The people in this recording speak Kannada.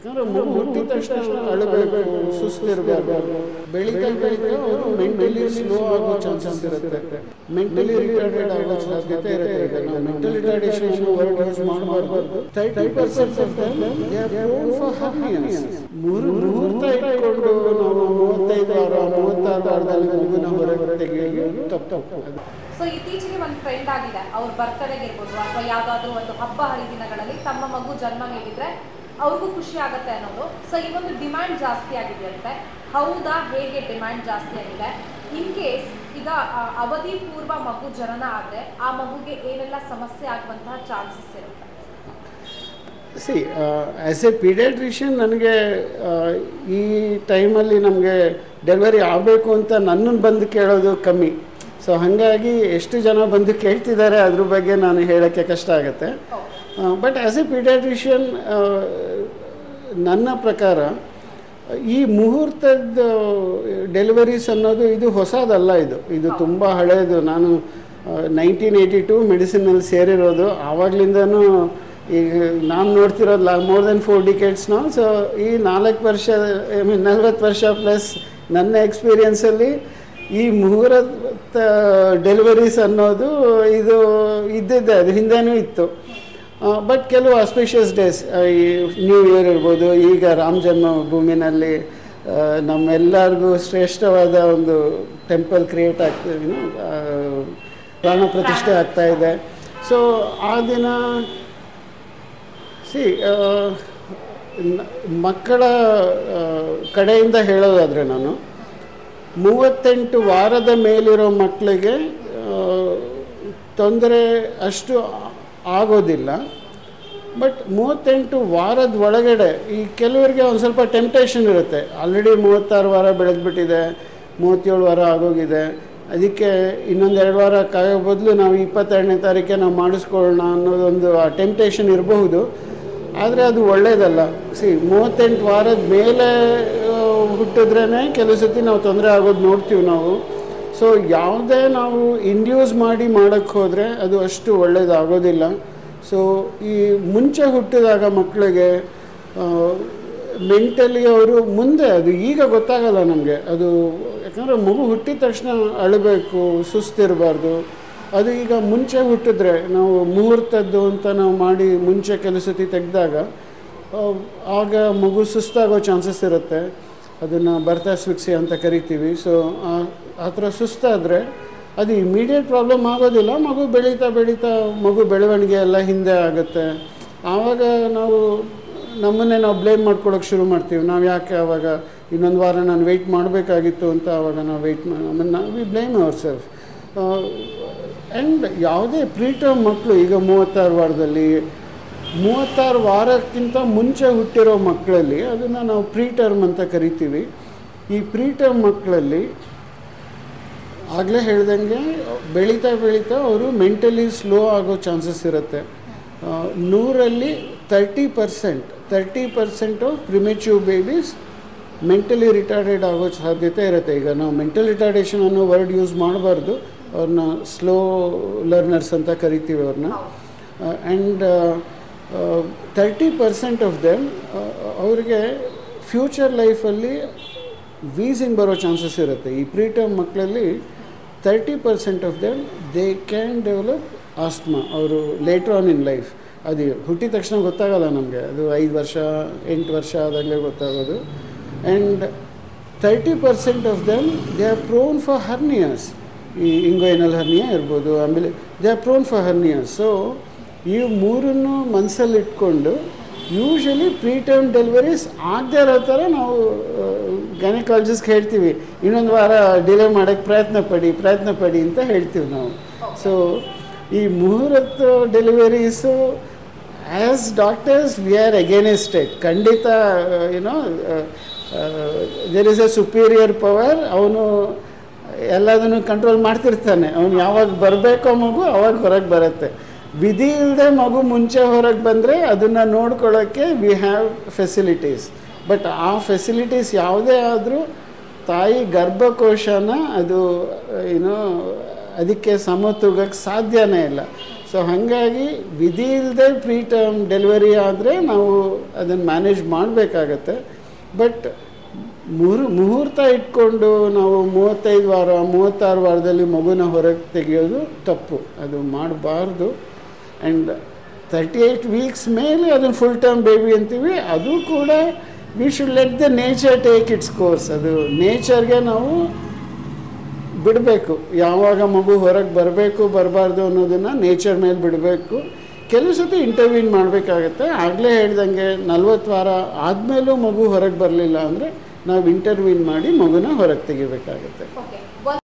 ಯಾಕಂದರೆ ಮಗು ಹುಟ್ಟಿದ ತಕ್ಷಣ ಅಳಬೇಕು, ಸುಸ್ತಿರಬೇಕು. ಬೆಳೀತಾ ಬೆಳೀತಾ ಅವರು ಮೆಂಟಲಿ ಸ್ಲೋ ಆಗೋ ಚಾನ್ಸಸ್ ಇರುತ್ತೆ, ಮೆಂಟಲಿ ರಿಟಾರ್ಡೆಡ್ ಆಗೋ ಸಾಧ್ಯತೆ ಇರುತ್ತೆ. ಈಗ ನಾವು ಮೆಂಟಲ್ ರಿಟಾರ್ಡೇಷನ್ ಅನ್ನೋ ವರ್ಡ್ ಯೂಸ್ ಮಾಡಬಾರ್ದು. 30% of them they are prone for hernias. ಮುಹೂರ್ತ ಇಟ್ಕೊಂಡು ನಾವು 35 ವಾರ 36 ವಾರದಲ್ಲಿ ಮಗುನ ಹೊರಗೆ ತೆಗೆಯೋದು ತಪ್ಪು. ಸೊ ಇತ್ತೀಚೆಗೆ ಒಂದು ಟ್ರೆಂಡ್ ಆಗಿದೆ, ಅವ್ರ ಬರ್ತಡೇಗೆ ಇರ್ಬೋದು ಅಥವಾ ಯಾವುದಾದ್ರೂ ಒಂದು ಹಬ್ಬ ಹರಿದಿನಗಳಲ್ಲಿ ತಮ್ಮ ಮಗು ಜನ್ಮ ನೀಡಿದ್ರೆ ಅವ್ರಿಗೂ ಖುಷಿ ಆಗುತ್ತೆ ಅನ್ನೋದು. ಸೊ ಈ ಒಂದು ಡಿಮ್ಯಾಂಡ್ ಜಾಸ್ತಿ ಆಗಿದೆಯಂತೆ, ಹೌದಾ? ಹೇಗೆ ಡಿಮ್ಯಾಂಡ್ ಜಾಸ್ತಿ ಆಗಿದೆ? ಇನ್ ಕೇಸ್ ಈಗ ಅವಧಿ ಪೂರ್ವ ಮಗು ಜನನ ಆದರೆ ಆ ಮಗುಗೆ ಏನೆಲ್ಲ ಸಮಸ್ಯೆ ಆಗುವಂತಹ ಚಾನ್ಸಸ್ ಇರುತ್ತೆ? ಸಿ, ಆ್ಯಸ್ ಎ ಪೀಡಿಯಾಟ್ರಿಷಿಯನ್ ನನಗೆ ಈ ಟೈಮಲ್ಲಿ ನಮಗೆ ಡೆಲಿವರಿ ಆಗಬೇಕು ಅಂತ ನನ್ನನ್ನು ಬಂದು ಕೇಳೋದು ಕಮ್ಮಿ. ಸೊ ಹಾಗಾಗಿ ಎಷ್ಟು ಜನ ಬಂದು ಕೇಳ್ತಿದ್ದಾರೆ ಅದ್ರ ಬಗ್ಗೆ ನಾನು ಹೇಳೋಕ್ಕೆ ಕಷ್ಟ ಆಗುತ್ತೆ. ಬಟ್ ಆ್ಯಸ್ ಎ ಪೀಡಿಯಾಟ್ರಿಷಿಯನ್ ನನ್ನ ಪ್ರಕಾರ ಈ ಮುಹೂರ್ತದ ಡೆಲಿವರೀಸ್ ಅನ್ನೋದು ಇದು ಹೊಸದಲ್ಲ, ಇದು ತುಂಬ ಹಳೆಯದು. ನಾನು 1982 ಮೆಡಿಸಿನಲ್ಲಿ ಸೇರಿರೋದು. ಆವಾಗಲಿಂದನೂ ಈಗ ನಾನು ನೋಡ್ತಿರೋದು ಮೋರ್ ದೆನ್ 4 decades ನಾವು. ಸೊ ಈ 4 ವರ್ಷ 40 ವರ್ಷ ಪ್ಲಸ್ ನನ್ನ ಎಕ್ಸ್ಪೀರಿಯನ್ಸಲ್ಲಿ ಈ ಮುಹೂರ್ತ ಡೆಲಿವರೀಸ್ ಅನ್ನೋದು ಇದು ಇದ್ದಿದ್ದೆ, ಅದು ಹಿಂದೆನೂ ಇತ್ತು. ಬಟ್ ಕೆಲವು ಆಸ್ಪಿಷಿಯಸ್ ಡೇಸ್, ಈ ನ್ಯೂ ಇಯರ್ ಇರ್ಬೋದು, ಈಗ ರಾಮ ಜನ್ಮಭೂಮಿನಲ್ಲಿ ನಮ್ಮೆಲ್ಲರಿಗೂ ಶ್ರೇಷ್ಠವಾದ ಒಂದು ಟೆಂಪಲ್ ಕ್ರಿಯೇಟ್ ಆಗ್ತದೆ, ಪ್ರಾಣ ಪ್ರತಿಷ್ಠೆ ಆಗ್ತಾಯಿದೆ. ಸೊ ಆ ದಿನ ಮಕ್ಕಳ ಕಡೆಯಿಂದ ಹೇಳೋದಾದರೆ ನಾನು 38 ವಾರದ ಮೇಲಿರೋ ಮಕ್ಕಳಿಗೆ ತೊಂದರೆ ಅಷ್ಟು ಆಗೋದಿಲ್ಲ. ಬಟ್ 38 ವಾರದ ಒಳಗಡೆ ಈ ಕೆಲವರಿಗೆ ಒಂದು ಸ್ವಲ್ಪ ಟೆಂಪ್ಟೇಷನ್ ಇರುತ್ತೆ. ಆಲ್ರೆಡಿ 36 ವಾರ ಬೆಳೆದ್ಬಿಟ್ಟಿದೆ, 37 ವಾರ ಆಗೋಗಿದೆ, ಅದಕ್ಕೆ ಇನ್ನೊಂದು 2 ವಾರ ಕಾಯೋ ಬದಲು ನಾವು 22ನೇ ತಾರೀಕೆ ನಾವು ಮಾಡಿಸ್ಕೊಳ್ಳೋಣ ಅನ್ನೋದೊಂದು ಆ ಟೆಂಪ್ಟೇಷನ್ ಇರಬಹುದು. ಆದರೆ ಅದು ಒಳ್ಳೆಯದಲ್ಲ. 38 ವಾರದ ಮೇಲೆ ಹುಟ್ಟಿದ್ರೇ ಕೆಲವು ಸತಿ ನಾವು ತೊಂದರೆ ಆಗೋದು ನೋಡ್ತೀವಿ ನಾವು. ಸೊ ಯಾವುದೇ ನಾವು ಇಂಡ್ಯೂಸ್ ಮಾಡಿ ಮಾಡೋಕ್ಕೆ ಹೋದರೆ ಅದು ಅಷ್ಟು ಒಳ್ಳೆಯದಾಗೋದಿಲ್ಲ. ಸೊ ಈ ಮುಂಚೆ ಹುಟ್ಟಿದಾಗ ಮಕ್ಕಳಿಗೆ ಮೆಂಟಲಿ ಅವರು ಮುಂದೆ ಅದು ಈಗ ಗೊತ್ತಾಗಲ್ಲ ನಮಗೆ ಅದು. ಯಾಕಂದರೆ ಮಗು ಹುಟ್ಟಿದ ತಕ್ಷಣ ಅಳಬೇಕು, ಸುಸ್ತಿರಬಾರ್ದು. ಅದು ಈಗ ಮುಂಚೆ ಹುಟ್ಟಿದ್ರೆ ನಾವು ಮುಹೂರ್ತದ್ದು ಅಂತ ನಾವು ಮಾಡಿ ಮುಂಚೆ ಕೆಲವು ಸತಿ ತೆಗೆದಾಗ ಆಗ ಮಗು ಸುಸ್ತಾಗೋ ಚಾನ್ಸಸ್ ಇರುತ್ತೆ. ಅದನ್ನು ಬರ್ತಸ್ವಿಕ್ಸಿ ಅಂತ ಕರಿತೀವಿ. ಸೊ ಆ ಥರ ಸುಸ್ತಾದರೆ ಅದು ಇಮಿಡಿಯೇಟ್ ಪ್ರಾಬ್ಲಮ್ ಆಗೋದಿಲ್ಲ. ಮಗು ಬೆಳೀತಾ ಮಗು ಬೆಳವಣಿಗೆ ಎಲ್ಲ ಹಿಂದೆ ಆಗುತ್ತೆ. ಆವಾಗ ನಾವು ನಮ್ಮನ್ನೇ ನಾವು ಬ್ಲೇಮ್ ಮಾಡ್ಕೊಳ್ಳೋಕೆ ಶುರು ಮಾಡ್ತೀವಿ. ನಾವು ಯಾಕೆ ಆವಾಗ ಇನ್ನೊಂದು ವಾರ ನಾನು ವೆಯ್ಟ್ ಮಾಡಬೇಕಾಗಿತ್ತು ಅಂತ ಆವಾಗ ನಾವು we blame our self. And ಯಾವುದೇ ಪ್ರೀಟರ್ಮ್ ಮಕ್ಕಳು ಈಗ 36 ವಾರದಲ್ಲಿ 36 ವಾರಕ್ಕಿಂತ ಮುಂಚೆ ಹುಟ್ಟಿರೋ ಮಕ್ಕಳಲ್ಲಿ ಅದನ್ನು ನಾವು ಪ್ರೀಟರ್ಮ್ ಅಂತ ಕರಿತೀವಿ. ಈ ಪ್ರೀಟರ್ಮ್ ಮಕ್ಕಳಲ್ಲಿ ಆಗಲೇ ಹೇಳ್ದಂಗೆ ಬೆಳೀತಾ ಅವರು ಮೆಂಟಲಿ ಸ್ಲೋ ಆಗೋ ಚಾನ್ಸಸ್ ಇರುತ್ತೆ. 100ರಲ್ಲಿ 30% of premature babies mentally retarded ಆಗೋ ಸಾಧ್ಯತೆ ಇರುತ್ತೆ. ಈಗ ನಾವು ಮೆಂಟಲ್ ರಿಟಾರ್ಡೇಷನ್ ಅನ್ನೋ ವರ್ಡ್ ಯೂಸ್ ಮಾಡಬಾರ್ದು, ಅವ್ರನ್ನ ಸ್ಲೋ ಲರ್ನರ್ಸ್ ಅಂತ ಕರಿತೀವಿ ಅವ್ರನ್ನ. ಆ್ಯಂಡ್ 30% ಆಫ್ ದೆಮ್ ಅವ್ರಿಗೆ ಫ್ಯೂಚರ್ ಲೈಫಲ್ಲಿ ವೀಸಿಂಗ್ ಬರೋ ಚಾನ್ಸಸ್ ಇರುತ್ತೆ. ಈ ಪ್ರೀಟರ್ಮ್ ಮಕ್ಕಳಲ್ಲಿ 30% of them they can develop asthma. ಅವರು ಲೇಟರ್ ಆನ್ ಇನ್ ಲೈಫ್, ಅದು ಹುಟ್ಟಿದ ತಕ್ಷಣ ಗೊತ್ತಾಗಲ್ಲ ನಮಗೆ, ಅದು 5 ವರ್ಷ 8 ವರ್ಷ ಆದಾಗಲೇ ಗೊತ್ತಾಗೋದು. And 30% of them they are prone for hernias. ಈ ಇಂಗೋಯನಲ್ ಹರ್ನಿಯಾ ಇರ್ಬೋದು, ಆಮೇಲೆ they are prone for hernias. So ಈ ಮೂರನ್ನು ಮನಸ್ಸಲ್ಲಿ ಇಟ್ಕೊಂಡು ಯೂಶ್ವಲಿ ಪ್ರೀಟರ್ಮ್ ಡೆಲಿವರೀಸ್ ಆಗದೆ ಇರೋ ಥರ ನಾವು ಗೈನಕಾಲಜಿಸ್ಟ್ಗೆ ಹೇಳ್ತೀವಿ, ಇನ್ನೊಂದು ವಾರ ಡಿಲೇ ಮಾಡೋಕ್ಕೆ ಪ್ರಯತ್ನ ಪಡಿ ಅಂತ ಹೇಳ್ತೀವಿ ನಾವು. ಸೊ ಈ ಮುಹೂರ್ತ deliveries as doctors we are against it. ಖಂಡಿತ there is a superior power. ಅವನು ಎಲ್ಲದನ್ನು ಕಂಟ್ರೋಲ್ ಮಾಡ್ತಿರ್ತಾನೆ. ಅವನು ಯಾವಾಗ ಬರಬೇಕೋ ಮಗು ಅವಾಗ ಹೊರಗೆ ಬರುತ್ತೆ. ವಿಧಿ ಇಲ್ಲದೆ ಮಗು ಮುಂಚೆ ಹೊರಗೆ ಬಂದರೆ ಅದನ್ನು ನೋಡ್ಕೊಳ್ಳೋಕ್ಕೆ ವಿ ಹ್ಯಾವ್ ಫೆಸಿಲಿಟೀಸ್. ಬಟ್ ಆ ಫೆಸಿಲಿಟೀಸ್ ಯಾವುದೇ ಆದರೂ ತಾಯಿ ಗರ್ಭಕೋಶನ ಅದು ಅದಕ್ಕೆ ಸಮತೂಗಕ್ಕೆ ಸಾಧ್ಯನೇ ಇಲ್ಲ. ಸೊ ಹಾಗಾಗಿ ವಿಧಿ ಇಲ್ಲದೆ ಪ್ರೀ ಟರ್ಮ್ ಡೆಲಿವರಿ ಆದರೆ ನಾವು ಅದನ್ನು ಮ್ಯಾನೇಜ್ ಮಾಡಬೇಕಾಗತ್ತೆ. ಬಟ್ ಮುಹೂರ್ತ ಇಟ್ಕೊಂಡು ನಾವು 35 ವಾರ 36 ವಾರದಲ್ಲಿ ಮಗುನ ಹೊರಗೆ ತೆಗೆಯೋದು ತಪ್ಪು, ಅದು ಮಾಡಬಾರ್ದು. ಆ್ಯಂಡ್ 38 ವೀಕ್ಸ್ ಮೇಲೆ ಅದನ್ನು ಫುಲ್ ಟರ್ಮ್ ಬೇಬಿ ಅಂತೀವಿ. ಅದು ಕೂಡ we should let the nature take its course. ಅದು ನೇಚರ್ಗೆ ನಾವು ಬಿಡಬೇಕು, ಯಾವಾಗ ಮಗು ಹೊರಗೆ ಬರಬೇಕು ಬರಬಾರ್ದು ಅನ್ನೋದನ್ನು ನೇಚರ್ ಮೇಲೆ ಬಿಡಬೇಕು. ಕೆಲವು ಸತಿ ಇಂಟರ್ವ್ಯೂನ್ ಮಾಡಬೇಕಾಗತ್ತೆ. ಆಗಲೇ ಹೇಳ್ದಂಗೆ 40 ವಾರ ಆದಮೇಲೂ ಮಗು ಹೊರಗೆ ಬರಲಿಲ್ಲ ಅಂದರೆ ನಾವು ಇಂಟರ್ವ್ಯೂನ್ ಮಾಡಿ ಮಗುನ ಹೊರಗೆ ತೆಗಿಬೇಕಾಗತ್ತೆ.